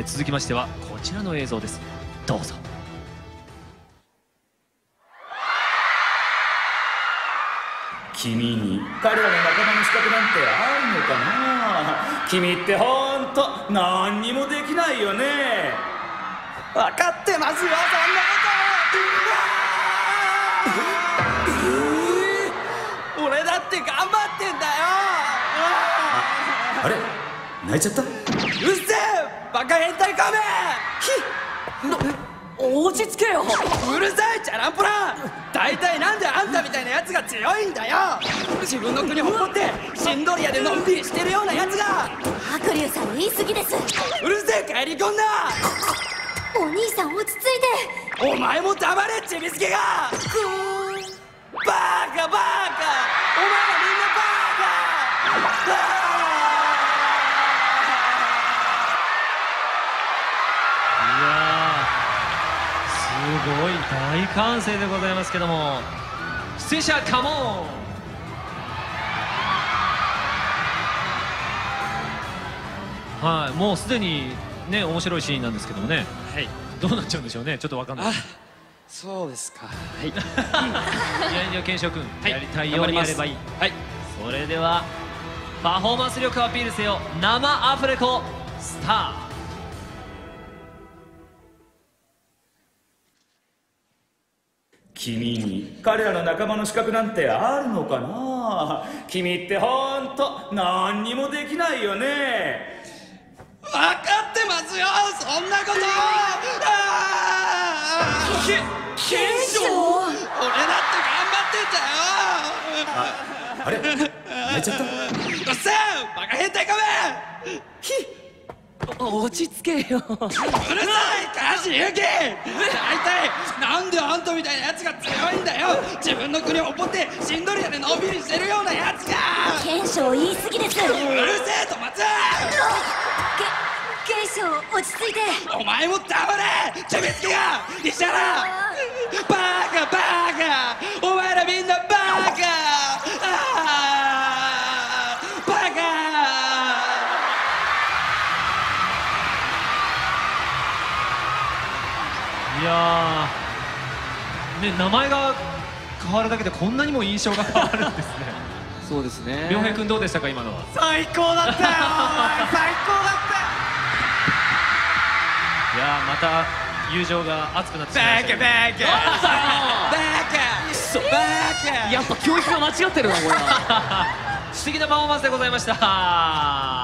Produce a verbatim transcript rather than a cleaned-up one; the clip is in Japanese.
ー、続きましてはこちらの映像です。どうぞ。 君に彼らの仲間の資格なんてあるのかな。君ってほんと何にもできないよね。分かってますよ、そんなこと。俺だって頑張ってんだよ。あ, あれ泣いちゃった。うっせえバカ変態仮面。 落ち着けよ。 うるさいチャランポラン。大体なんであんたみたいなやつが強いんだよ。自分の国誇ってシンドリアでのんびりしてるようなやつが。 白龍さん言い過ぎです。 うるせえ帰り込んだ。 お兄さん落ち着いて。お前も黙れちびすけが。バカバカお前らみんなバカ。 いやー、すごい大歓声でございますけども、出演者カモン。はい、もうすでにね面白いシーンなんですけどもね、はい、どうなっちゃうんでしょうね。ちょっとわかんない。あ、 そうですか。はい。いやいや健翔君、はい、やりたいようにやればいい。 はい。 それではパフォーマンス力をアピールせよ生アフレコスタート。 君に彼らの仲間の資格なんてあるのかな。君ってほんと何にもできないよね。分かってますよ、そんなこと。け賢章。俺だって頑張ってんだよ。ああれ泣いちゃった。うっせえバカ変態仮面。ひ落ち着けよ。 うるさいカシユキ。大体なんであんたみたいなやつが強いんだよ。自分の国を誇ってシンドリアでのんびりしてるようなやつが。 賢章言い過ぎです。うるせえと松。 け賢章落ち着いて。 お前も黙れちびすけが。石原バカバカお前らみんなバカ。あーバカ。 いやー、ね、名前が変わるだけでこんなにも印象が変わるんですね。 そうですね。 良平君どうでしたか今のは。 最高だったよ。最高だったよ。 いやー、また友情が熱くなってしまいました、ね。 バカバカバカ。 やっぱ教育が間違ってるなこれは。 素敵なパフォーマンスでございました。